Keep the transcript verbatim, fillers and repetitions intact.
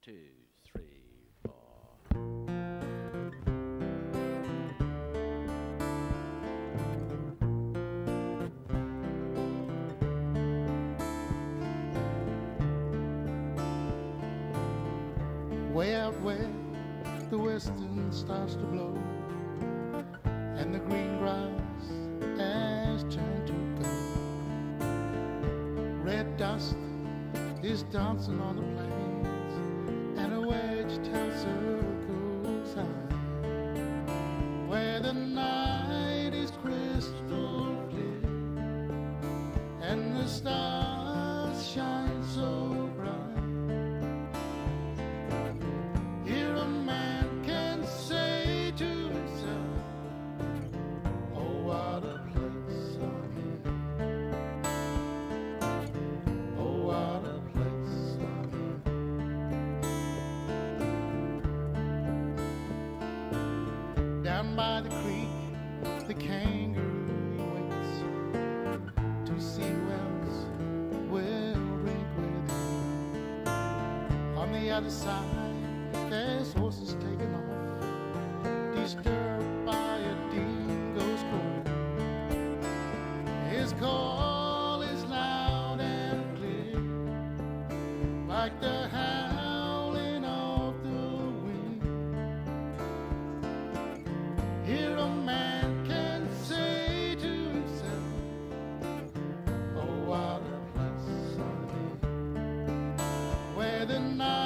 two, three, four. Way out west, the western starts to blow, and the green grass has turned to gold. Red dust is dancing on the plains, and a wedge tail circles high, where the night is crystal clear, and the stars shine so bright. Here a man can say to himself, oh, what a place I'm in. Oh, what a place I'm in. Down by the creek, the kangaroo waits to see who else will drink with him. On the other side, there's horses taken off, disturbed by a dingo's call. His call is loud and clear, like the howling of the wind. Here a man can say to himself, oh, what a place I'm in, where the night